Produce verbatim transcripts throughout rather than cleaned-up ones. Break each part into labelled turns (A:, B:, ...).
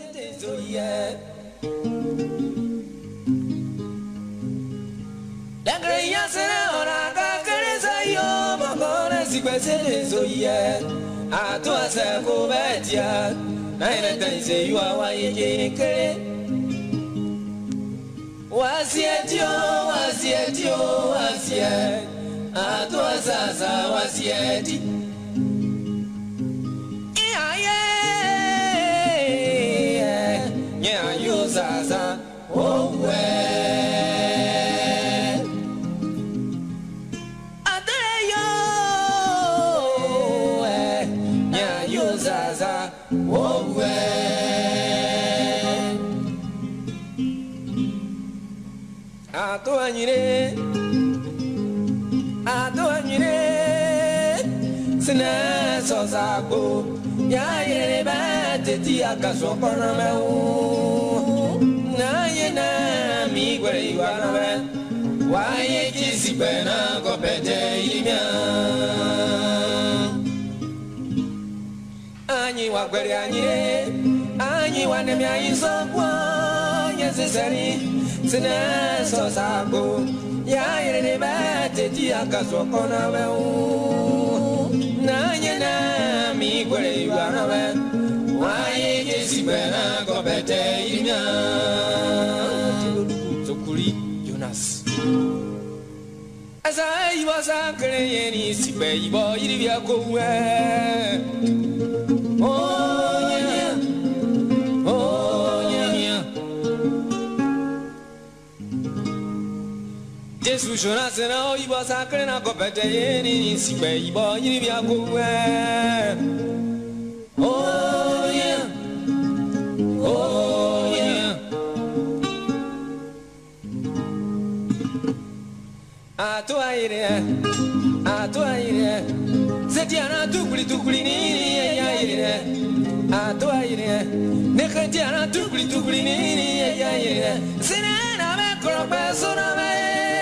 A: Zoya. La greya sera ora kakereza yo magona sikwese zoya. A toi sa kobetia. Na ile tense yo awa yeke. Wasietio, wasietio, wasiet. A toi sasa wasieti. Yeah, you sasa, oh well. Adeyo, yeah, you sasa, oh well. Ato anyire, ato anyire, sena sosako. Ya yere ba teti akaso kono me u na ye na mi gwere wana be wa ye kisi be na ko pete imya anyi wa gwere anyi anyi wa ne mi ayi so kwa ye seseri sina so sako ya yere ba teti akaso kono me u na ye na mi gwere wana be why is bena go bete ina Sokuri Jonas as I was a crane si be ibo iribia ko we oh yeah oh yeah Jesus Jonas na ibo sa crane go bete ni si be ibo iribia ko we oh yeah, oh yeah. A tua aire, a tua aire. Se tiana tukuli tukuli ni ya aire. A tua aire. Ne que tiana tukuli tukuli ni ya aire. Se na me kropa sona me.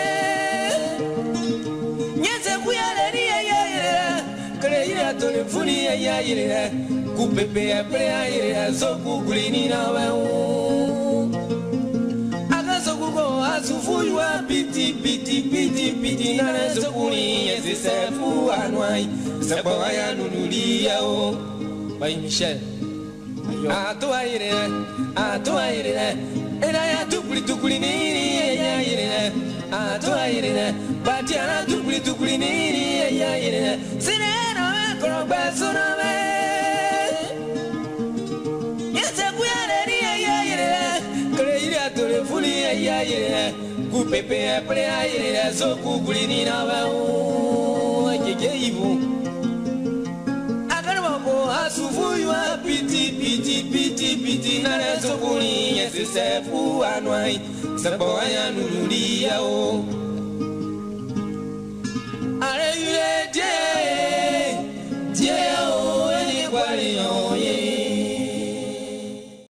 A: Nyese kuyale ni ya aire. Kreira telefoni ya aire. Kupepe apre aire soku kulini na wewe agaso kugo asufu ywa piti piti piti piti na reso kuni yesi sefu anwai sebo ya nunulia o Bay Michel ato aire ato aire era ya tukuli tukuli ni ya aire ato aire batiana tukuli tukuli ni ya aire sinena ko beso na me telefoni ya yere kupepe apre aire so kukulini na wa jeje ibu agarba ko asufu ywa piti piti piti piti na reso kuni yesi sefu anwai sabo ya nululia o